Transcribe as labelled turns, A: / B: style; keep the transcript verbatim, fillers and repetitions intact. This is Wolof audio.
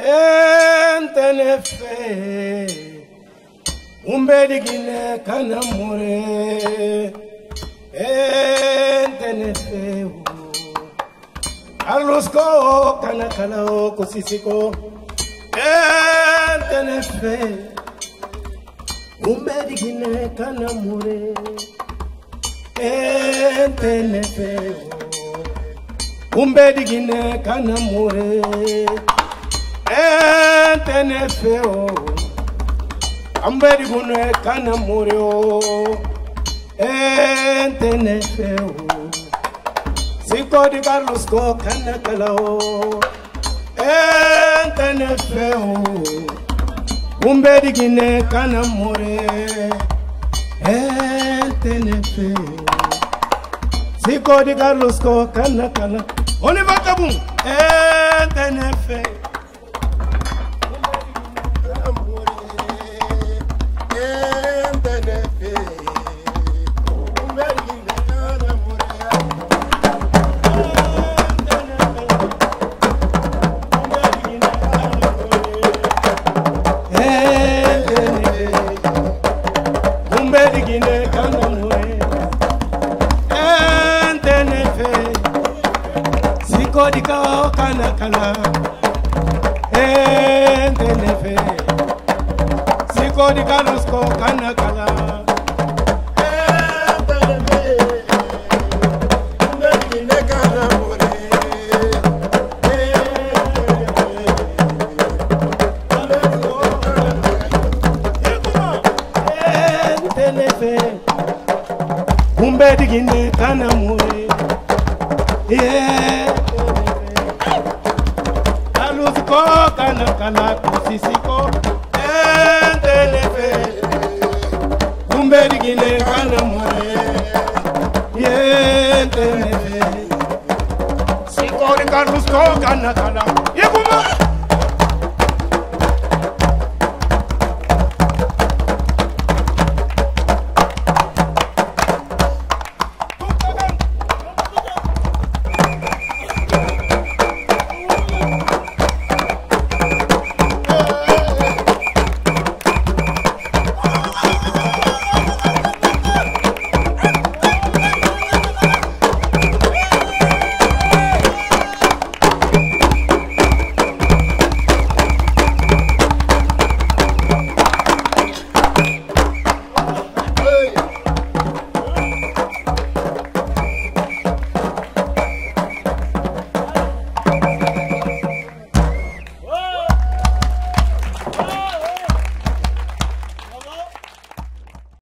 A: entenefe umbedigine kanamure entenefe Carlos ko kanakalao kusisiko entenefe umbedigine kanamure entenefe umbedigine kanamure entenefe umbedigune kanamure entenefe Cinco de Carlos ko kanakalao entenefe umbedigine kanamure entenefe Cinco de Carlos ko kanakala on y va kabum entenefe Kodika kana kana entenefe Sikodika lusko kana kana entenefe Ndekine kana mure entenefe Umbedigine kana mure yeah Ko kana kana kusisiko entenefe umbedigine kana mure entenefe Siko de Carlos ko kana kana